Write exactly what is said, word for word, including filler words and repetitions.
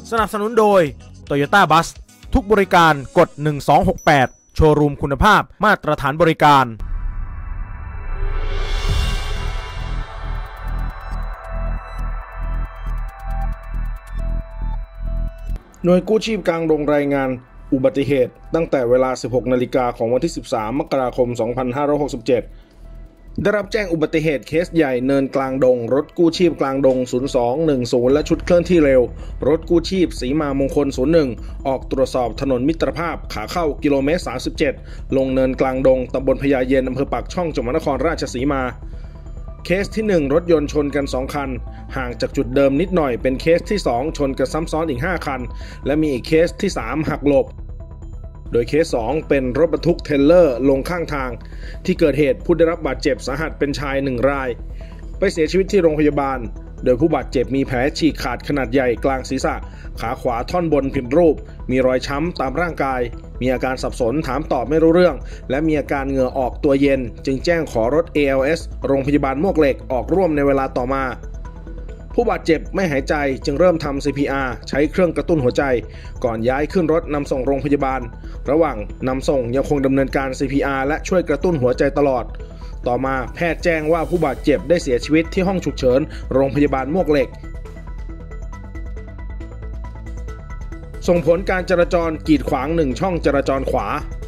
สนับสนุนโดย Toyota Bus ทุกบริการกดหนึ่งสองหกแปดโชว์รูมคุณภาพมาตรฐานบริการหน่วยกู้ชีพกลางดงรายงานอุบัติเหตุตั้งแต่เวลา สิบหกนาฬิกาของวันที่ สิบสามมกราคมสองพันห้าร้อยหกสิบเจ็ดได้รับแจ้งอุบัติเหตุเคสใหญ่เนินกลางดงรถกู้ชีพกลางดงศูนย์สองหนึ่งศูนย์และชุดเคลื่อนที่เร็วรถกู้ชีพสีมามงคลศูนย์หนึ่งออกตรวจสอบถนนมิตรภาพขาเข้ากิโลเมตรสามสิบเจ็ดลงเนินกลางดงตำบลพญาเย็นอำเภอปากช่องจังหวัดนครราชสีมาเคสที่หนึ่งรถยนต์ชนกันสองคันห่างจากจุดเดิมนิดหน่อยเป็นเคสที่สองชนกันซ้ำซ้อนอีกห้าคันและมีอีกเคสที่สามหักหลบโดยเคสสองเป็นรถบรรทุกเทรลเลอร์ลงข้างทางที่เกิดเหตุผู้ได้รับบาดเจ็บสาหัสเป็นชายหนึ่งรายไปเสียชีวิตที่โรงพยาบาลโดยผู้บาดเจ็บมีแผลฉีกขาดขนาดใหญ่กลางศีรษะขาขวาท่อนบนผิดรูปมีรอยช้ำตามร่างกายมีอาการสับสนถามตอบไม่รู้เรื่องและมีอาการเหงื่อออกตัวเย็นจึงแจ้งขอรถ เอ แอล เอส โรงพยาบาลมวกเหล็กออกร่วมในเวลาต่อมาผู้บาดเจ็บไม่หายใจจึงเริ่มทำ ซี พี อาร์ ใช้เครื่องกระตุ้นหัวใจก่อนย้ายขึ้นรถนำส่งโรงพยาบาลระหว่างนำส่งยังคงดำเนินการ ซี พี อาร์ และช่วยกระตุ้นหัวใจตลอดต่อมาแพทย์แจ้งว่าผู้บาดเจ็บได้เสียชีวิตที่ห้องฉุกเฉินโรงพยาบาลมวกเหล็กส่งผลการจราจรกีดขวางหนึ่งช่องจราจรขวา